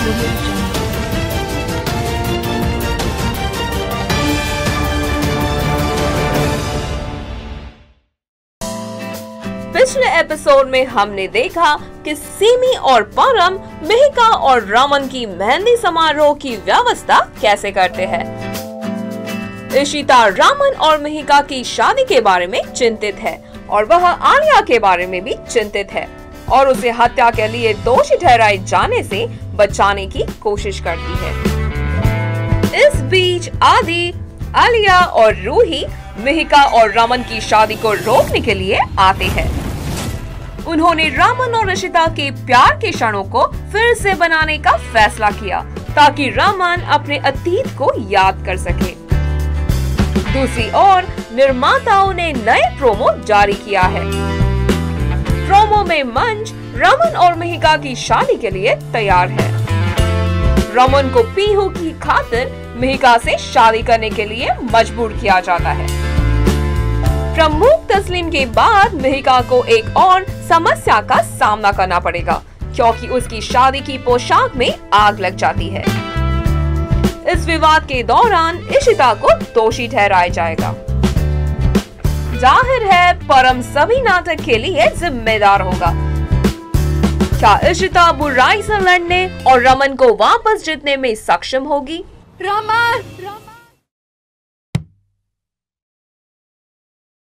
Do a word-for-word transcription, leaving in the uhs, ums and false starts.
पिछले एपिसोड में हमने देखा कि सिमी और परम मिहिका और रमन की मेहंदी समारोह की व्यवस्था कैसे करते हैं। इशिता रमन और मिहिका की शादी के बारे में चिंतित है और वह आलिया के बारे में भी चिंतित है और उसे हत्या के लिए दोषी ठहराए जाने से बचाने की कोशिश करती है। इस बीच आदि, आलिया और रूही मिहिका और रमन की शादी को रोकने के लिए आते हैं। उन्होंने रमन और इशिता के प्यार के क्षणों को फिर से बनाने का फैसला किया ताकि रमन अपने अतीत को याद कर सके। दूसरी ओर निर्माताओं ने नए प्रोमो जारी किया है। प्रोमो में मंच रमन और मिहिका की शादी के लिए तैयार है। रमन को पीहू की खातिर मिहिका से शादी करने के लिए मजबूर किया जाता है। प्रमुख तस्लीम के बाद मिहिका को एक और समस्या का सामना करना पड़ेगा क्योंकि उसकी शादी की पोशाक में आग लग जाती है। इस विवाद के दौरान इशिता को दोषी ठहराया जाएगा। जाहिर है परम सभी नाटक के लिए जिम्मेदार होगा। क्या इशिता बुराई से लड़ने और रमन को वापस जीतने में सक्षम होगी? रमन